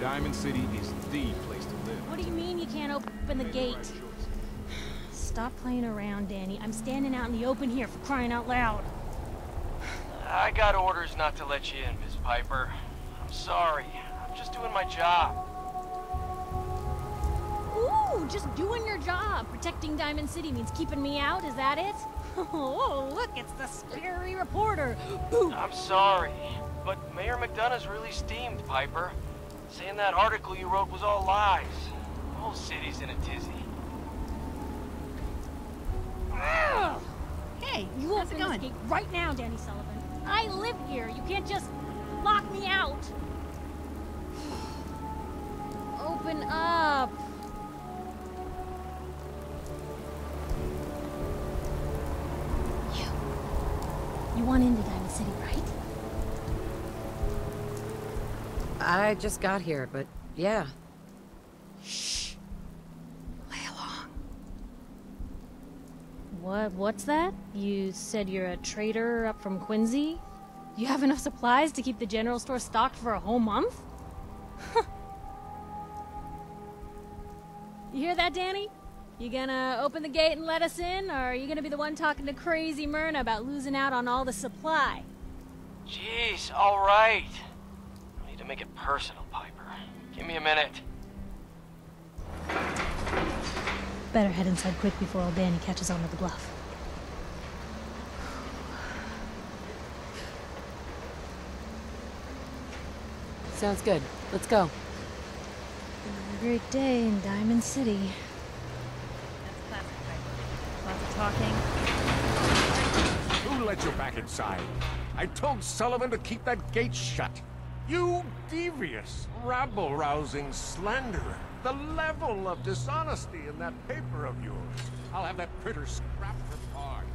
Diamond City is the place to live. What do you mean you can't open the gate? Stop playing around, Danny. I'm standing out in the open here, for crying out loud. I got orders not to let you in, Miss Piper. I'm sorry. I'm just doing my job. Ooh, just doing your job. Protecting Diamond City means keeping me out, is that it? Oh, look, it's the scary reporter. Boo! I'm sorry, but Mayor McDonough's really steamed, Piper. Saying that article you wrote was all lies. The whole city's in a tizzy. Ugh. Hey, you open this gate right now, Danny Sullivan. I live here. You can't just lock me out. Open up. You want into Diamond City, right? I just got here, but yeah. Shh. Play along. What's that? You said you're a trader up from Quincy? You have enough supplies to keep the general store stocked for a whole month? You hear that, Danny? You gonna open the gate and let us in, or are you gonna be the one talking to crazy Myrna about losing out on all the supply? Jeez, all right. I need to make it personal, Piper. Give me a minute. Better head inside quick before old Danny catches on to the bluff. Sounds good. Let's go. Another great day in Diamond City. That's classic, Piper. Lots of talking. Who let you back inside? I told Sullivan to keep that gate shut. You devious, rabble-rousing slanderer. The level of dishonesty in that paper of yours. I'll have that critter scrapped for parts.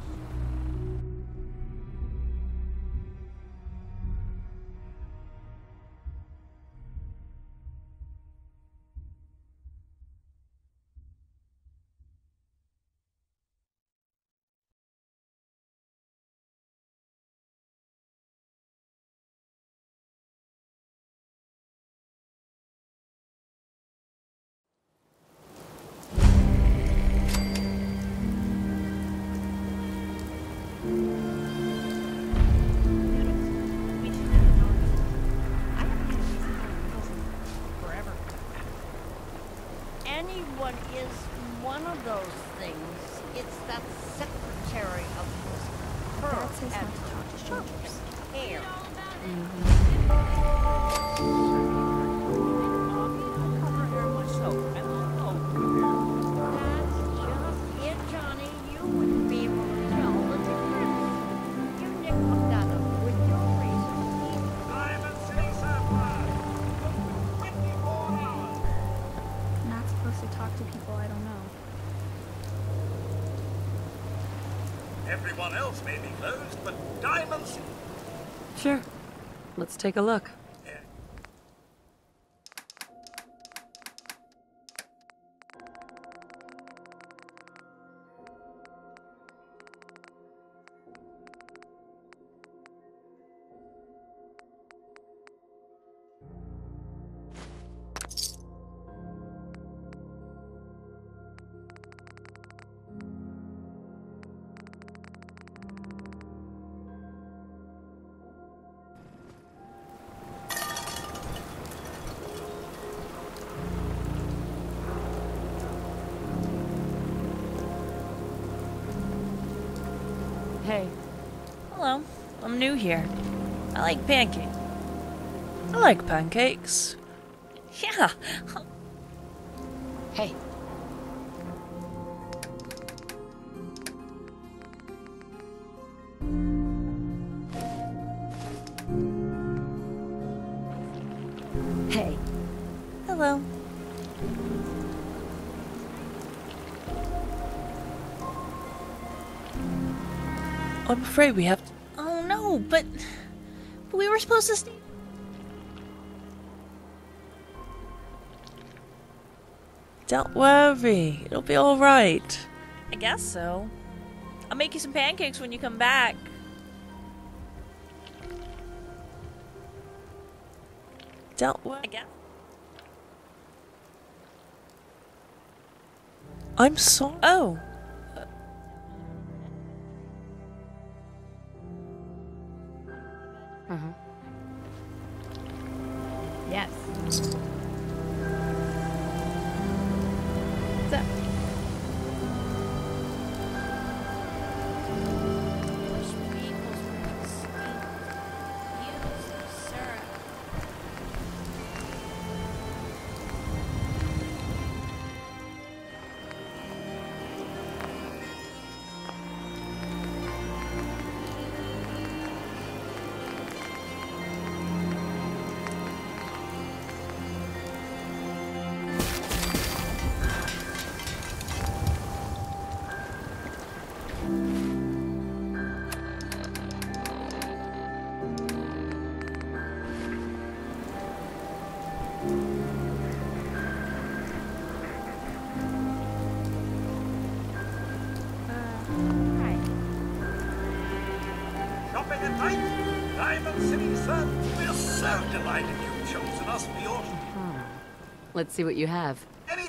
Anyone is one of those things. It's that secretary of his. Her Dad says and not to talk to strangers. hair. Cover hair myself. And that's just it, Johnny. You wouldn't be able to tell the difference. You Nick McDonough with your reason. Diamond City Sapphire! 24 hours! Not supposed to talk to people I don't know. Everyone else may be closed, but Diamond City... Sure. Let's take a look. Hey. Hello, I'm new here. I like pancakes. I like pancakes. Yeah. Hey. Hey. Hello. I'm afraid we have to... Oh no, but we were supposed to stay... Don't worry, it'll be alright. I guess so. I'll make you some pancakes when you come back. Don't worry. I guess. I'm sorry. Oh. Yes. So. Shopping at night? Diamond City, sir. We're so delighted you've chosen us for your... Let's see what you have. Any...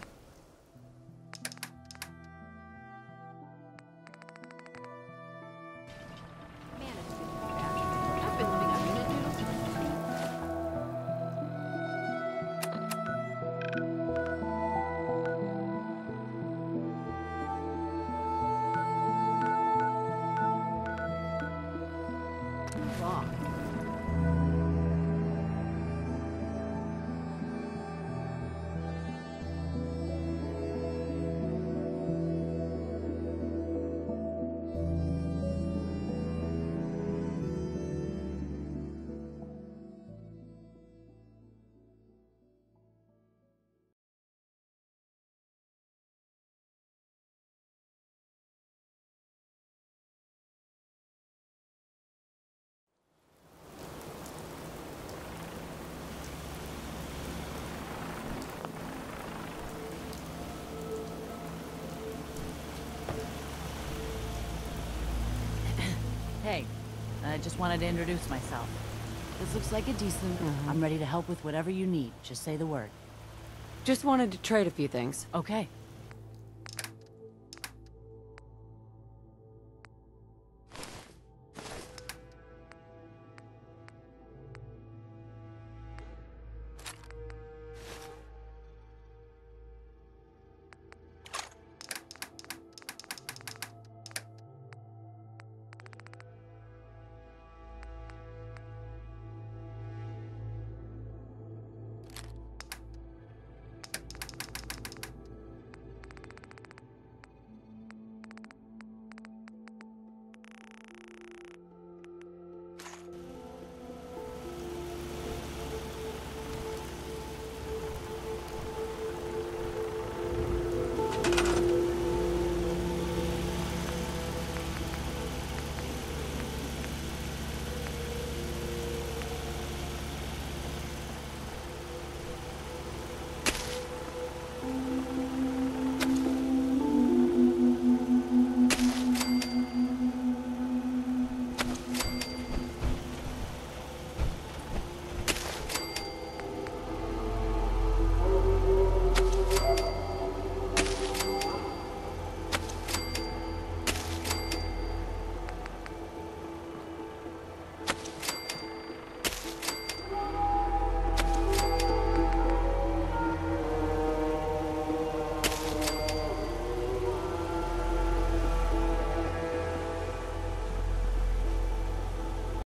Hey, I just wanted to introduce myself. This looks like a decent... I'm ready to help with whatever you need. Just say the word. Just wanted to trade a few things. Okay,